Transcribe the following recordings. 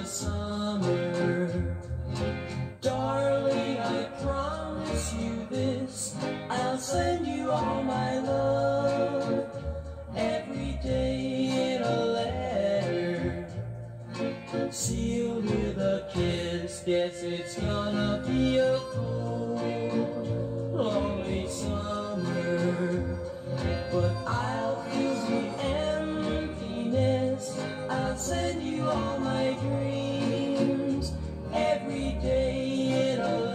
the summer. Darling, I promise you this, I'll send you all my love every day in a letter, sealed with a kiss. Guess it's gonna be a cold, lonely summer, but I'll feel the emptiness. I'll send you all my dreams every day in a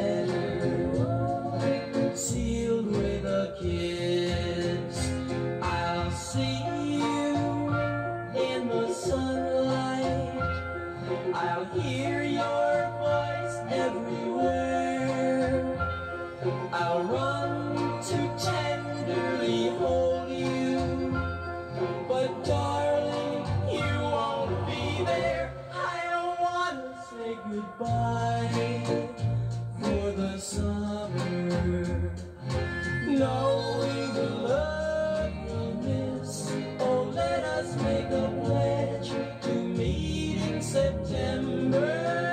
letter, sealed with a kiss. I'll see you in the sunlight, I'll hear your voice everywhere, I'll run to tenderly hold you, but darling, you won't be there. I don't want to say goodbye for the summer, knowing the love we'll miss. Oh, let us make a pledge to meet in September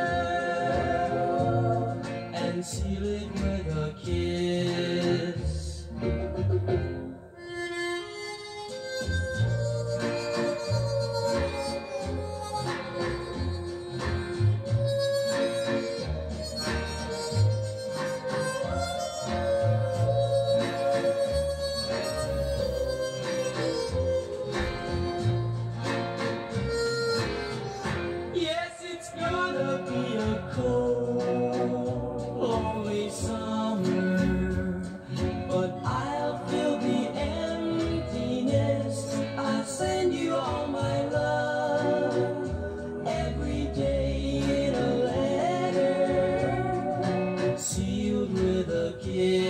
and seal it with a kiss. Cold, lonely summer, but I'll fill the emptiness. I'll send you all my love every day in a letter, sealed with a kiss.